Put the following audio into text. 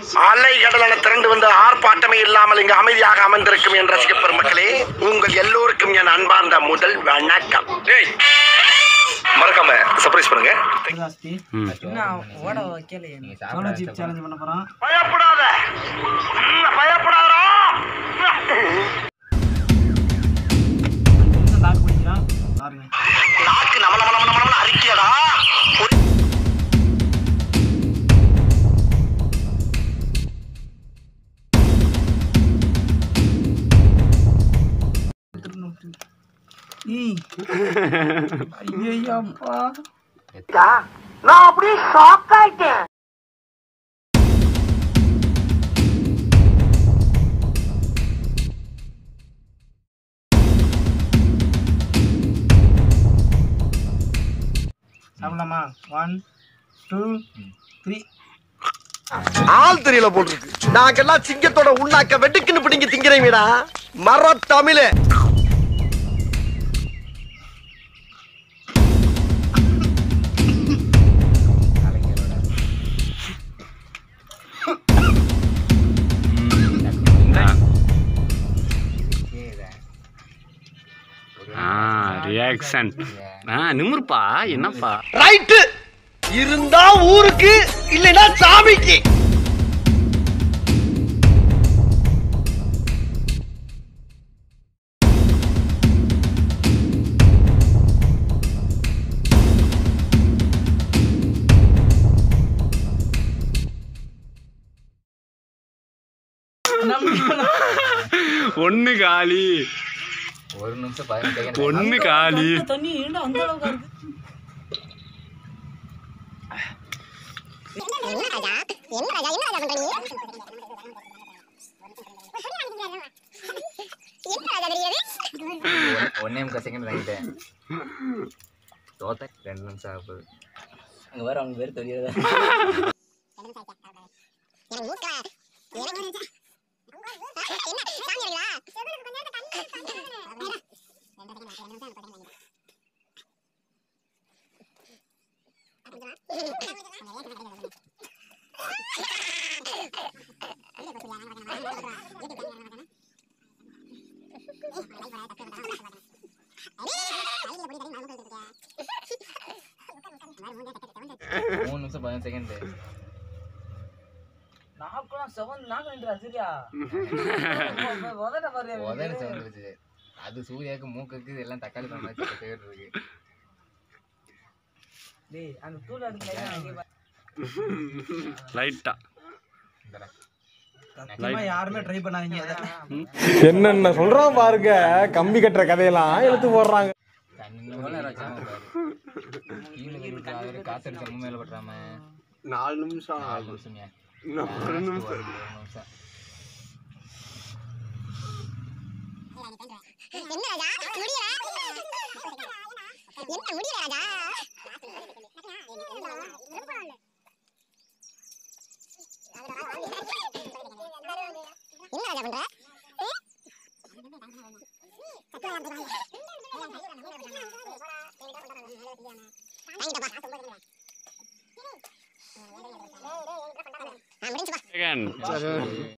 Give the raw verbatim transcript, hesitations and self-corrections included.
அலை கடலான திரண்டு வந்து ஆர்ப்பாட்டமே இல்லாமல் இங்கு அமைதியாக அமர்ந்திருக்கும் என் ரசிக பெருமக்களே, உங்கள் எல்லோருக்கும் என் அன்பார்ந்த முதல் வணக்கம். மறக்காம சர்ப்ரைஸ் பண்ணுங்க. பயப்படாத பயப்படாதா நாக்கு நம நம நம நம அரிக்கியடா. நான் அப்படியே ஷாக் ஆயிட்டேன். சாப்பிடலாமா? One two three. ஆள் தெரியல போல் இருக்கு. நாங்கெல்லாம் சிங்கத்தோட உண்ணாக்க வெட்டுக்குன்னு பிடிங்க திங்கிறீங்கடா மர தமிழ. ரியாக்ஷன் நிமிர்ப்பா என்னப்பா ரைட்டு இருந்தா ஊருக்கு இல்லைன்னா சாமிக்கு. ஒண்ணு காலி ஒரு நிமிஷம் பதினெட்டு செகண்ட் ஒண்ணு காலி. தண்ணி ஏன்டா அந்த அளவுக்கு இருக்கு? ஒன்னே முக்கால் செகண்ட் வாங்கிட்டேன். தோத்த ரெண்டு நிமிஷம் ஆகுது. அங்க வேற அவங்க பேர் தெரியாத மூணு நிமிஷம் பதினஞ்சு செகண்ட். நாக்குலாம் செவன் நாக்கு நின்றா சரியா? உதட பாரு. உதட செவன் இருந்துச்சு. அது சூர்யாவுக்கு மூக்குக்கு எல்லாம் தக்காளி பழம் வச்சு பேர் இருக்கு. டேய் அந்த தூள் எடுத்து லைட்டா சத்தியமா யாருமே ட்ரை பண்ணாதீங்க. என்னென்ன சொல்றான் பாருங்க. கம்பி கட்டுற கதையெல்லாம் எடுத்து போடுறாங்க. காசு ரொம்ப மேல பட்டுறாம நாலு நிமிஷம் நாலு நிமிஷம் ஒரு நிமிஷம் செகண்ட்